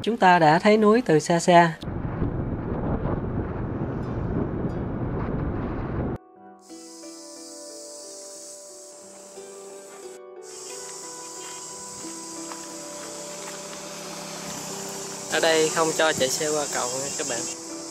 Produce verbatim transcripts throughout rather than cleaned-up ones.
Chúng ta đã thấy núi từ xa xa. Ở đây không cho chạy xe qua cầu nha các bạn.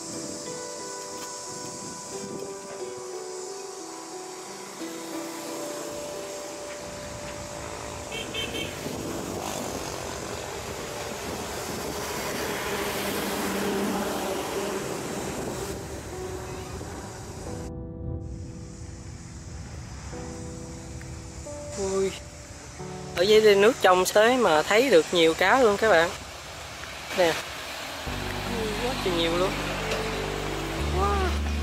Ui, ở dưới đây nước trong xới mà thấy được nhiều cá luôn các bạn. Nè, quá trời nhiều luôn. Wow.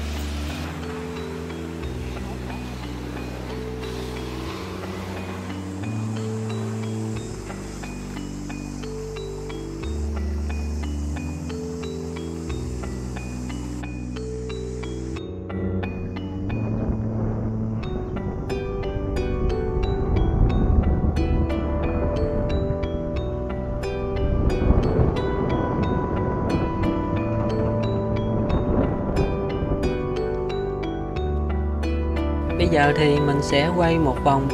Bây giờ thì mình sẽ quay một vòng.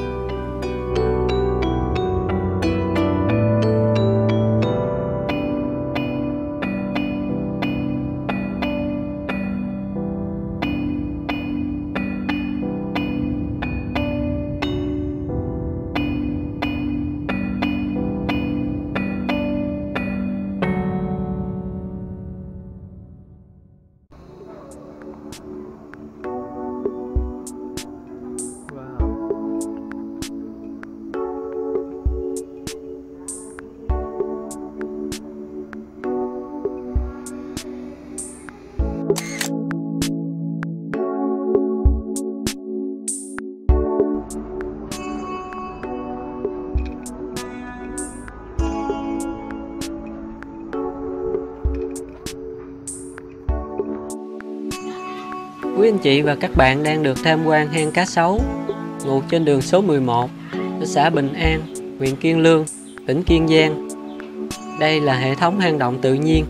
Quý anh chị và các bạn đang được tham quan hang cá sấu, ngụ trên đường số mười một, ở xã Bình An, huyện Kiên Lương, tỉnh Kiên Giang. Đây là hệ thống hang động tự nhiên.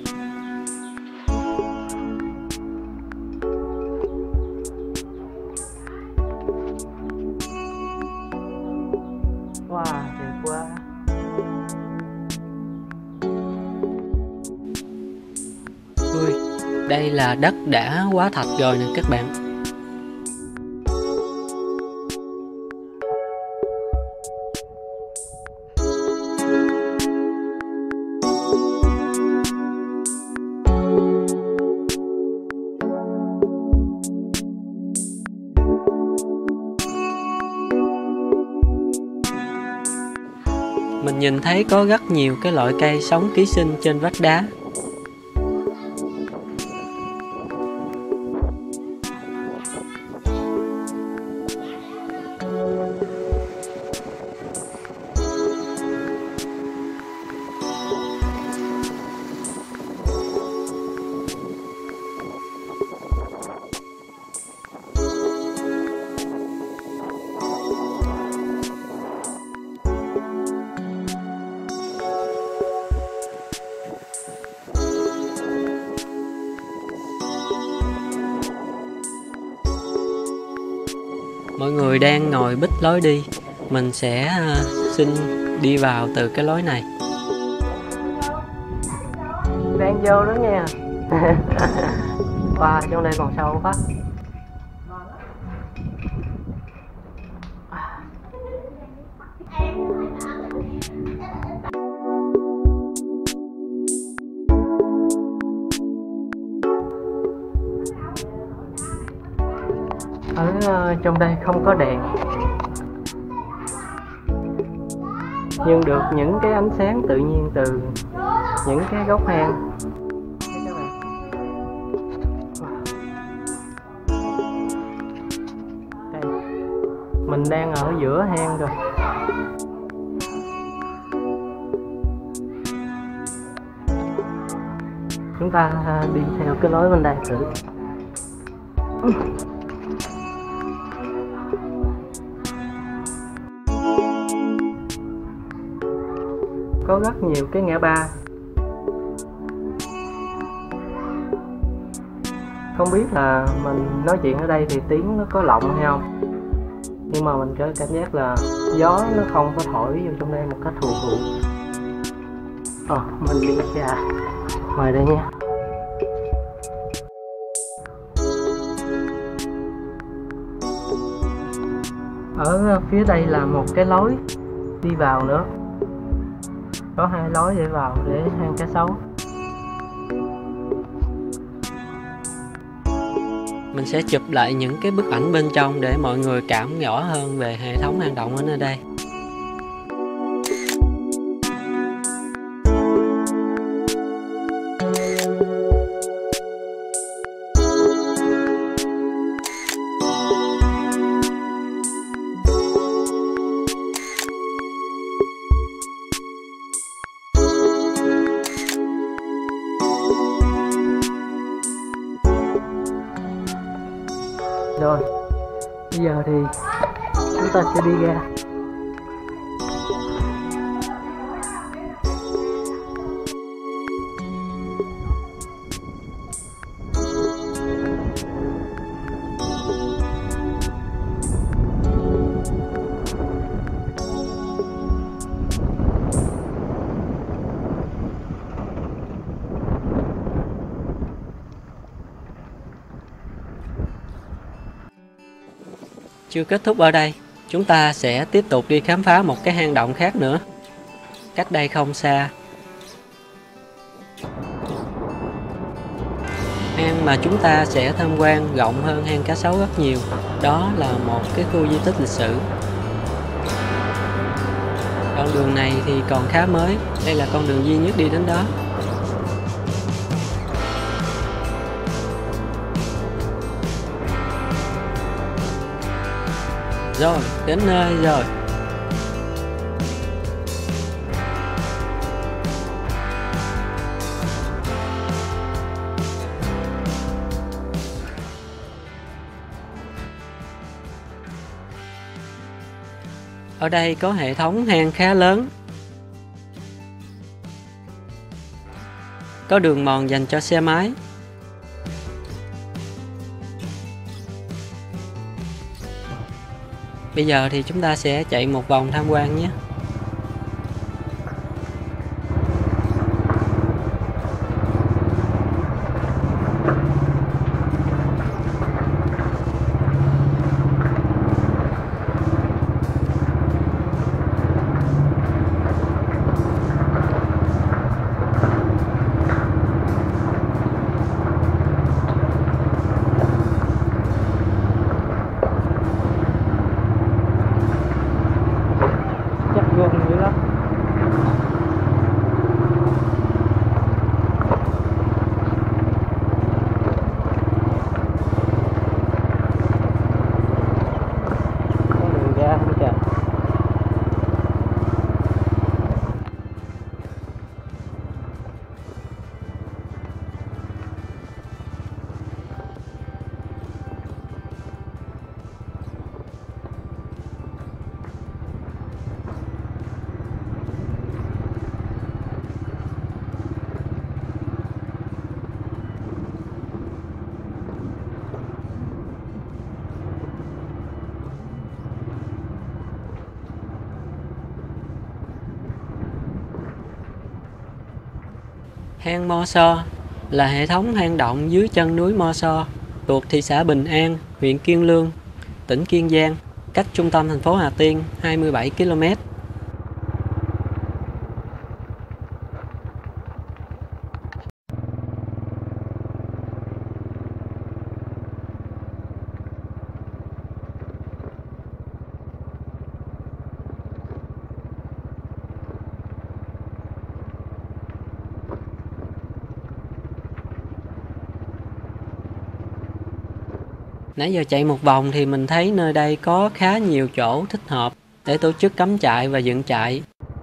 Wow, đẹp quá. Ui, đây là đất đã hóa thạch rồi nè các bạn. Mình nhìn thấy có rất nhiều cái loại cây sống ký sinh trên vách đá. Mọi người đang ngồi bích lối đi. Mình sẽ uh, xin đi vào từ cái lối này. Đang vô đó nha. Wow, trong đây còn sâu quá. Ở uh, trong đây không có đèn, nhưng được những cái ánh sáng tự nhiên từ những cái góc hang. Đây, mình đang ở giữa hang rồi. Chúng ta đi theo cái lối bên đây thử. Có rất nhiều cái ngã ba. Không biết là mình nói chuyện ở đây thì tiếng nó có lộng hay không, nhưng mà mình có cảm giác là gió nó không có thổi vô trong đây một cách thuận thuận. Ờ, mình đi ra ngoài đây nha. Ở phía đây là một cái lối đi vào nữa, có hai lối để vào để hang cá sấu. Mình sẽ chụp lại những cái bức ảnh bên trong để mọi người cảm rõ hơn về hệ thống hang động ở nơi đây. Rồi, bây giờ thì chúng ta sẽ đi ra. Chưa kết thúc ở đây, chúng ta sẽ tiếp tục đi khám phá một cái hang động khác nữa, cách đây không xa. Hang mà chúng ta sẽ tham quan rộng hơn hang cá sấu rất nhiều, đó là một cái khu di tích lịch sử. Con đường này thì còn khá mới, đây là con đường duy nhất đi đến đó. Rồi, đến nơi rồi. Ở đây có hệ thống hang khá lớn, có đường mòn dành cho xe máy. Bây giờ thì chúng ta sẽ chạy một vòng tham quan nhé. Gần dữ lắm. Có đường ra không trời. Hang Mo So là hệ thống hang động dưới chân núi Mo So, thuộc thị xã Bình An, huyện Kiên Lương, tỉnh Kiên Giang, cách trung tâm thành phố Hà Tiên hai mươi bảy ki lô mét. Nãy giờ chạy một vòng thì mình thấy nơi đây có khá nhiều chỗ thích hợp để tổ chức cắm trại và dựng trại.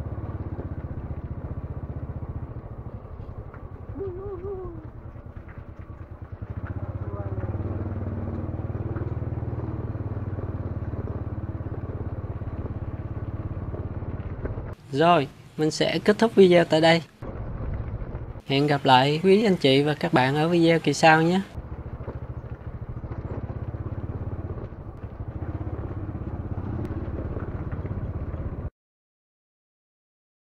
Rồi, mình sẽ kết thúc video tại đây. Hẹn gặp lại quý anh chị và các bạn ở video kỳ sau nhé.